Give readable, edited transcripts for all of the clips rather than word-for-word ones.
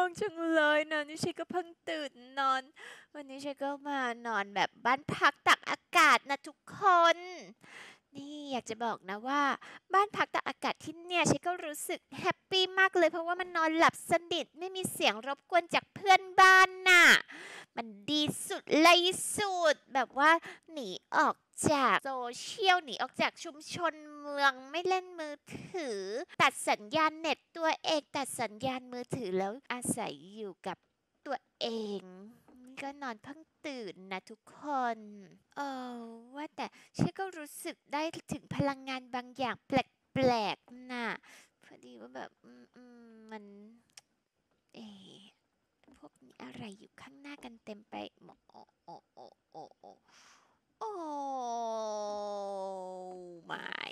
จังเลยนะนี่ฉันก็เพิ่งตื่นนอนวันนี้ฉันก็มานอนแบบบ้านพักตากอากาศนะทุกคนนี่อยากจะบอกนะว่าบ้านพักตากอากาศที่เนี่ยฉันก็รู้สึกแฮปปี้มากเลยเพราะว่ามันนอนหลับสนิทไม่มีเสียงรบกวนจากเพื่อนบ้านน่ะมันดีสุดเลยสุดแบบว่าหนีออกจากโซเชียลหนีออกจากชุมชนเมืองไม่เล่นมือถือตัดสัญญาณเน็ตตัวเองตัดสัญญาณมือถือแล้วอาศัยอยู่กับตัวเองก็นอนเพิ่งตื่นนะทุกคนเออว่าแต่ฉันก็รู้สึกได้ถึงพลังงานบางอย่างแปลกๆน่ะพอดีว่าแบบมันเออพวกนี้อะไรอยู่ข้างหน้ากันเต็มไปหมดโอ้ my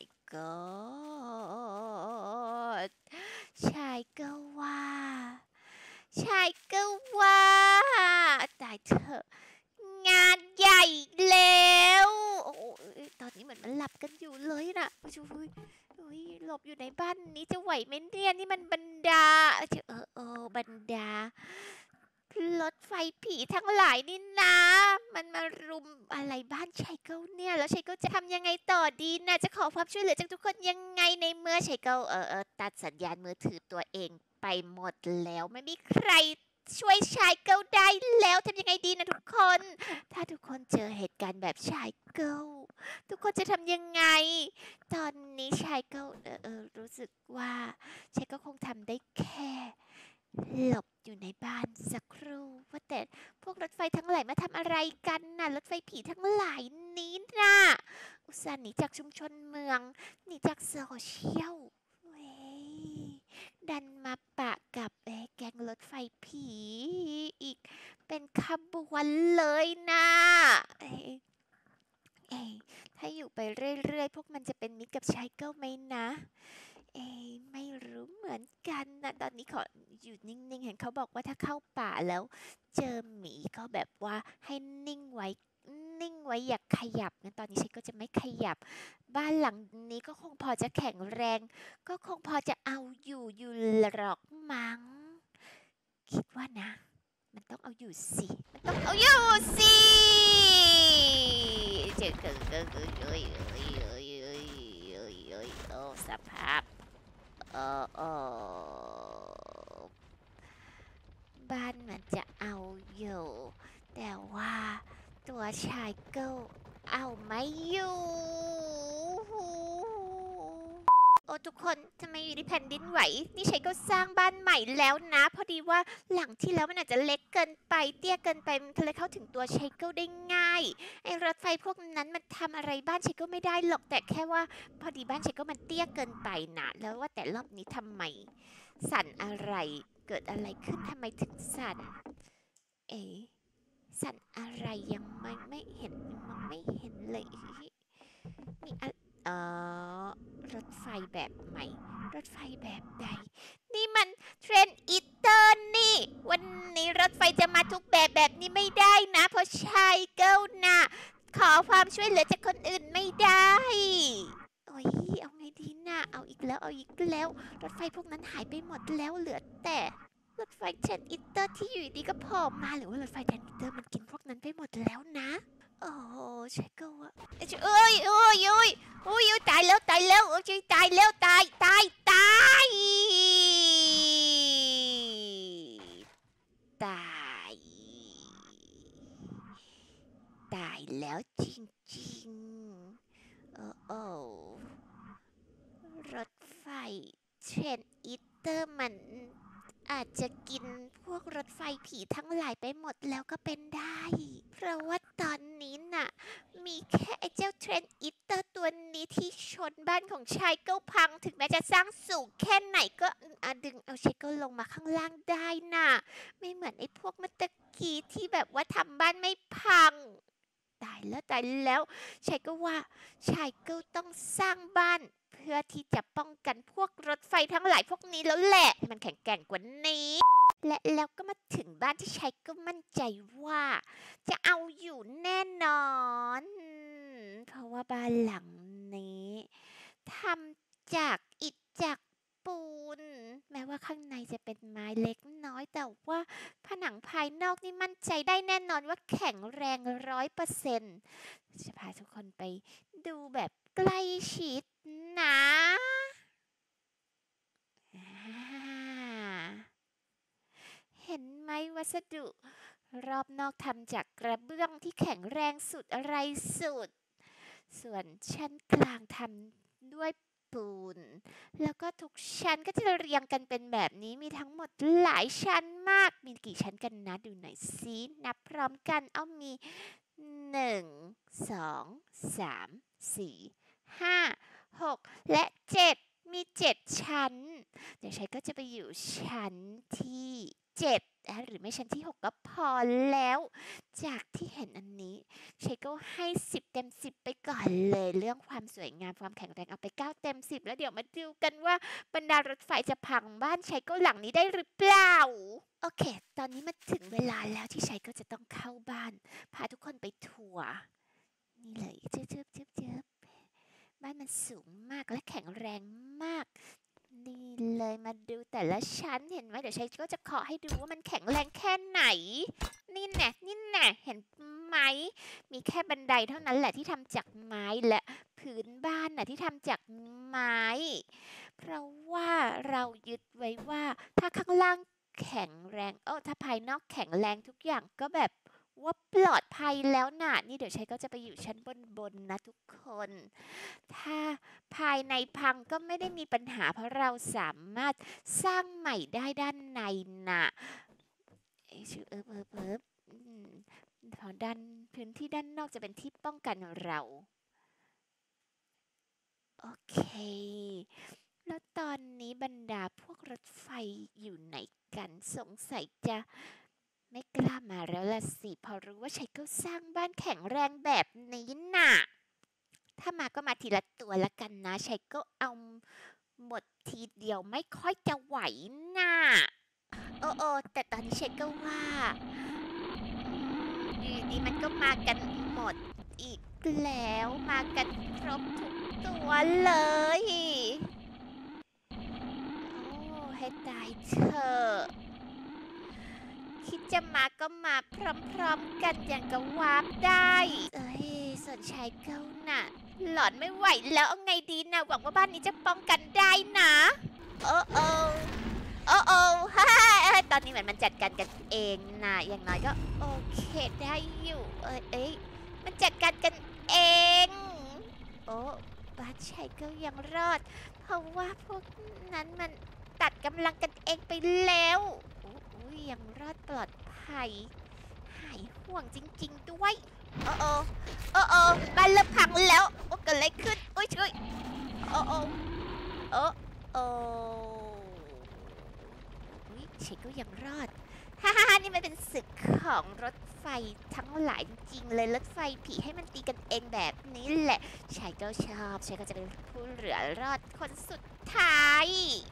god ชายก็ว่าชายก็ว่าตายเถอะงานใหญ่แล้วโอ้ยตอนนี้เหมือนมันหลับกันอยู่เลยนะโอ้ยหลบอยู่ในบ้านนี้จะไหวไหมเนี่ยนี่มันบรรดาบรรดารถไฟผีทั้งหลายนี่นะมันมารุมอะไรบ้านชายเก้าเนี่ยแล้วชายเก้าจะทำยังไงต่อดีนะจะขอความช่วยเหลือจากทุกคนยังไงในเมื่อชายเก้าตัดสัญญาณมือถือตัวเองไปหมดแล้วไม่มีใครช่วยชายเก้าได้แล้วทำยังไงดีนะทุกคนถ้าทุกคนเจอเหตุการณ์แบบชายเก้าทุกคนจะทำยังไงตอนนี้ชายเก้ารู้สึกว่าชายเก้าคงทำได้แค่หลบอยู่ในบ้านสักครู่ว่าแต่พวกรถไฟทั้งหลายมาทำอะไรกันน่ะรถไฟผีทั้งหลายนี้น่ะอุตส่าห์หนีจากชุมชนเมืองหนีจากโซเชียลเว้ยดันมาปะกับแก๊งรถไฟผีอีกเป็นขบวนเลยนะถ้าอยู่ไปเรื่อยๆพวกมันจะเป็นมิตรกับชายเก้าไหมนะไม่รู้เหมือนกันนะตอนนี้ขออยู่นิ่งๆเห็นเขาบอกว่าถ้าเข้าป่าแล้วเจอหมีก็แบบว่าให้นิ่งไว้อย่าขยับงั้นตอนนี้ฉันก็จะไม่ขยับบ้านหลังนี้ก็คงพอจะแข็งแรงก็คงพอจะเอาอยู่หรอกมั้งคิดว่านะมันต้องเอาอยู่สิมันต้องเอาอยู่สิเจ๊โอ้สภาพเอบ้านมันจะเอาอยู่แต่ว่าตัวชายเก้าเอาไม่อยู่โอ้ทุกคนทำไมอยู่ในแผ่นดินไหวนี่ชัยก็สร้างบ้านใหม่แล้วนะพอดีว่าหลังที่แล้วมันอาจจะเล็กเกินไปเตี้ยเกินไปมันเลยเข้าถึงตัวชัยก็ได้ง่ายไอ้รถไฟพวกนั้นมันทำอะไรบ้านชัยก็ไม่ได้หรอกแต่แค่ว่าพอดีบ้านชัยก็มันเตี้ยเกินไปนะแล้วว่าแต่รอบนี้ทำไมสั่นอะไรเกิดอะไรขึ้นทำไมถึงสั่นเอ๋สั่นอะไรยังไม่เห็นมองไม่เห็นเลยมีรถไฟแบบใหม่รถไฟแบบใดนี่มันเทรนอีเตอร์นี่วันนี้รถไฟจะมาทุกแบบนี้ไม่ได้นะเพราะชายเก้าน่ะขอความช่วยเหลือจากคนอื่นไม่ได้โอ้ยเอาไงดีนะเอาอีกแล้วรถไฟพวกนั้นหายไปหมดแล้วเหลือแต่รถไฟเทรนอีเตอร์ที่อยู่ดีก็โผล่มาหรือว่ารถไฟเทรนอีเตอร์มันกินพวกนั้นไปหมดแล้วนะโอ้ชายเก้าอะเอ้ยตายแล้วโอ้ยตายแล้วตายตายตายแล้วจริงๆโอ้รถไฟเทรนอีเตอร์มันอาจจะกินพวกรถไฟผีทั้งหลายไปหมดแล้วก็เป็นได้เพราะว่าตอนนี้น่ะมีแค่ไอ้เจ้าเทรนอีเตอร์ตัวนี้ที่ชนบ้านของชายเก้าพังถึงแม้จะสร้างสูงแค่ไหนก็ดึงเอาชายเก้าลงมาข้างล่างได้น่ะไม่เหมือนไอ้พวกเมื่อตะกี้ที่แบบว่าทำบ้านไม่พังตายแล้วชายเก้าว่าชายเก้าต้องสร้างบ้านเพื่อที่จะป้องกันพวกรถไฟทั้งหลายพวกนี้แล้วแหละให้มันแข็งแกร่งกว่านี้และแล้วก็มาถึงบ้านที่ชายเก้ามั่นใจว่าจะเอาอยู่แน่นอนเพราะว่าบ้านหลังนี้ทำจากอิฐจากปูนม้ว่าข้างในจะเป็นไม้เล็กน้อยแต่ว่าผนังภายนอกนี่มั่นใจได้แน่นอนว่าแข็งแรง100%จะพาทุกคนไปดูแบบใกล้ชิดนะเห็นไหมวัสดุรอบนอกทำจากกระเบื้องที่แข็งแรงสุดอะไรสุดส่วนชั้นกลางทำด้วยปูนแล้วก็ทุกชั้นก็จะเรียงกันเป็นแบบนี้มีทั้งหมดหลายชั้นมากมีกี่ชั้นกันนะดูหน่อยสินับพร้อมกันมี1 2 3 4 5 6และ7มี7ชั้นเดี๋ยวชัยก็จะไปอยู่ชั้นที่7หรือไม่ชั้นที่6ก็พอแล้วจากที่เห็นอันนี้ชัยก็ให้10 เต็ม 10ไปก่อนเลยเรื่องความสวยงามความแข็งแรงเอาไป9 เต็ม 10แล้วเดี๋ยวมาดูกันว่าบรรดารถไฟจะพังบ้านชัยก็หลังนี้ได้หรือเปล่าโอเคตอนนี้มาถึงเวลาแล้วที่ชัยก็จะต้องเข้าบ้านพาทุกคนไปทัวร์นี่เลยจึ๊บบ้านมันสูงมากและแข็งแรงมากนี่เลยมาดูแต่ละชั้นเห็นไหมเดี๋ยวชัยก็จะเคาะให้ดูว่ามันแข็งแรงแค่ไหนนี่แน่เห็นไหมมีแค่บันไดเท่านั้นแหละที่ทำจากไม้และพื้นบ้านที่ทำจากไม้เพราะว่าเรายึดไว้ว่าถ้าข้างล่างแข็งแรงถ้าภายนอกแข็งแรงทุกอย่างก็แบบว่าปลอดภัยแล้วน่ะนี่เดี๋ยวชัยก็จะไปอยู่ชั้นบนนะทุกคนถ้าภายในพังก็ไม่ได้มีปัญหาเพราะเราสามารถสร้างใหม่ได้ด้านในน่ะพอด้านพื้นที่ด้านนอกจะเป็นที่ป้องกันเราโอเคแล้วตอนนี้บรรดาพวกรถไฟอยู่ไหนกันสงสัยจะไม่กล้ามาแล้วล่ะสิพอรู้ว่าชัยก็สร้างบ้านแข็งแรงแบบนี้น่ะถ้ามาก็มาทีละตัวละกันนะชัยก็เอาหมดทีเดียวไม่ค่อยจะไหวน่ะแต่ตอนนี้ชัยก็ว่าดีมันก็มากันหมดอีกแล้วมากันครบทุกตัวเลยให้ตายเถอะคิดจะมาก็มาพร้อมๆกันอย่างกับวาร์ปได้ส่วนชายเก้าน่ะหลอนไม่ไหวแล้วเอาไงดีนะหวังว่าบ้านนี้จะป้องกันได้นะฮ่าตอนนี้เหมือนมันจัดการกันเองนะอย่างน้อยก็โอเคได้อยู่มันจัดการกันเองบ้านชายเก้ายังรอดเพราะว่าพวกนั้นมันตัดกำลังกันเองไปแล้วยังรอดปลอดภัยหายห่วงจริงๆด้วยบ้านเริ่มพังแล้วเกิดอะไรขึ้นช่วยเชคก็ยังรอดฮ่านี่มันเป็นศึกของรถไฟทั้งหลายจริงๆเลยรถไฟผีให้มันตีกันเองแบบนี้แหละชายก็ชอบชายก็จะเป็นผู้เหลือรอดคนสุดท้าย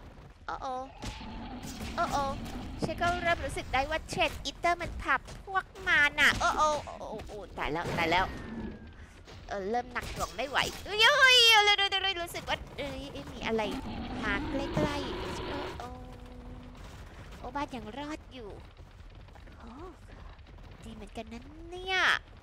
ฉันก็เริ่มรู้สึกได้ว่าเทรนอิตเตอร์มันพับพวกมาน่ะตายแล้วเริ่มหนักหน่วงไม่ไหวเลยรู้สึกว่ามีอะไรมาใกล้ๆบ้านยังรอดอยู่ดีเหมือนกันนั้นเนี่ย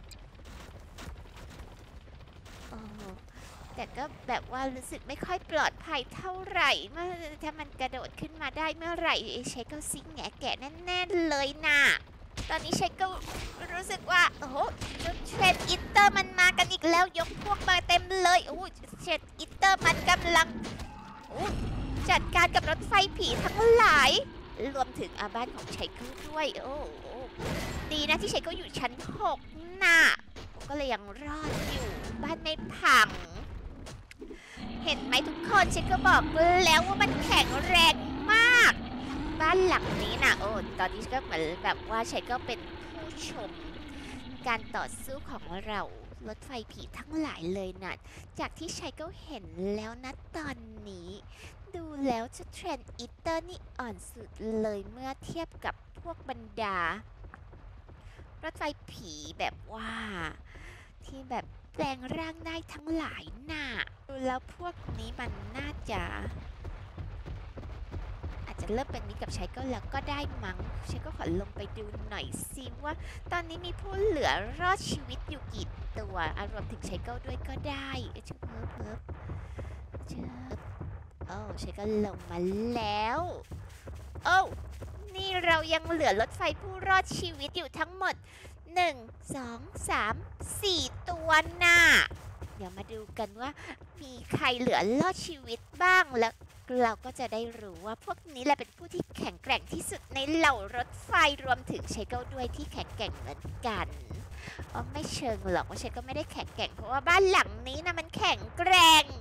แต่ก็แบบว่ารู้สึกไม่ค่อยปลอดภัยเท่าไหร่เมื่อถ้ามันกระโดดขึ้นมาได้เมื่อไหร่เชคก็ซิงแงแกะแน่ๆเลยน่ะตอนนี้เชคก็รู้สึกว่าเทรนอิตเตอร์มันมากันอีกแล้วยกพวกมาเต็มเลยเทรนอิตเตอร์มันกำลังจัดการกับรถไฟผีทั้งหลายรวมถึงบ้านของเชคก็ด้วยดีนะที่เชคก็อยู่ชั้น6น่ะก็เลยยังรอดอยู่บ้านไม่พังเห็นไหมทุกคนฉันก็บอกแล้วว่ามันแข็งแรงมากบ้านหลังนี้นะตอนนี้ก็เหมือนแบบว่าฉันก็เป็นผู้ชมการต่อสู้ของเรารถไฟผีทั้งหลายเลยนะจากที่ฉันก็เห็นแล้วนะตอนนี้ดูแล้วจะเทรนอิตเตอร์นี่อ่อนสุดเลยเมื่อเทียบกับพวกบรรดารถไฟผีแบบว่าที่แบบแปลงร่างได้ทั้งหลายน่ะดูแล้วพวกนี้มันน่าจะอาจจะเริ่มเป็นมิตรกับชายเกิลแล้วก็ได้มั้งชายเกิลขอลงไปดูหน่อยซิว่าตอนนี้มีผู้เหลือรอดชีวิตอยู่กี่ตัวรวมถึงชายเกิลด้วยก็ได้ชิบเพิ่มชายเกิลลงมาแล้วนี่เรายังเหลือรถไฟผู้รอดชีวิตอยู่ทั้งหมด1 2 3 4ตัวน่ะเดี๋ยวมาดูกันว่ามีใครเหลือรอดชีวิตบ้างแล้วเราก็จะได้รู้ว่าพวกนี้แหละเป็นผู้ที่แข็งแกร่งที่สุดในเหล่ารถไฟรวมถึงเชเกิลด้วยที่แข็งแกร่งเหมือนกันไม่เชิงหรอกว่าเชเกิลไม่ได้แข็งแกร่งเพราะว่าบ้านหลังนี้นะมันแข็งแกร่ง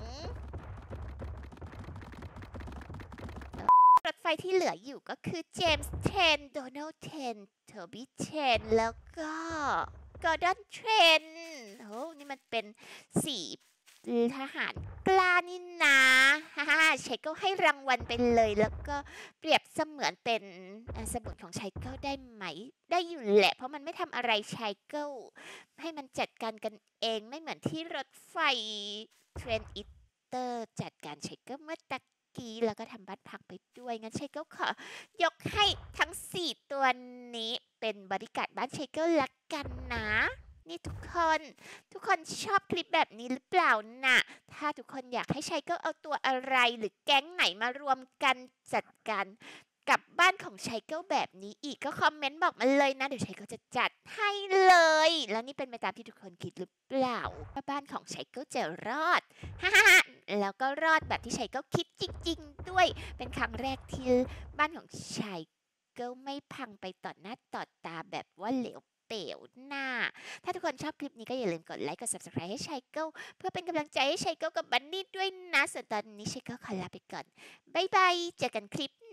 รถไฟที่เหลืออยู่ก็คือเจมส์10โดนัลด์10โทบี้10แล้วก็กอร์ดอนเทรนนี่มันเป็น4ทหารกล้านี่นะไชเกิลให้รางวัลไปเลยแล้วก็เปรียบเสมือนเป็นสมุดของไชเกิลได้ไหมได้อยู่แหละเพราะมันไม่ทำอะไรไชเกิลให้มันจัดการกันเองไม่เหมือนที่รถไฟเทรนอิเตอร์จัดการไชเกิลเมื่อตะกี้แล้วก็ทำบ้านพักไปด้วยงั้นไชเกิลขอยกให้ทั้ง4ตัวนี้เป็นบริการบ้านไชเกิลละกันนะนี่ทุกคนชอบคลิปแบบนี้หรือเปล่านะถ้าทุกคนอยากให้ไชเกิลเอาตัวอะไรหรือแก๊งไหนมารวมกันจัดการกับบ้านของไชเกิลแบบนี้อีกก็คอมเมนต์บอกมาเลยนะเดี๋ยวไชเกิลจะจัดให้เลยแล้วนี่เป็นไปตามที่ทุกคนคิดหรือเปล่าว่าบ้านของไชเกิลจะรอดแล้วก็รอดแบบที่ไชเกิลคิดจริงๆด้วยเป็นครั้งแรกที่บ้านของไชเกิลไม่พังไปต่อหน้าต่อตาแบบว่าเหลวเป๋วหน้าถ้าทุกคนชอบคลิปนี้ก็อย่าลืมกดไลค์กด Subscribe ให้ไชเกิลเพื่อเป็นกำลังใจให้ไชเกิลกับบันนี่ด้วยนะส่วนตอนนี้ไชเกิลขอลาไปก่อนบ๊ายบายเจอกันคลิป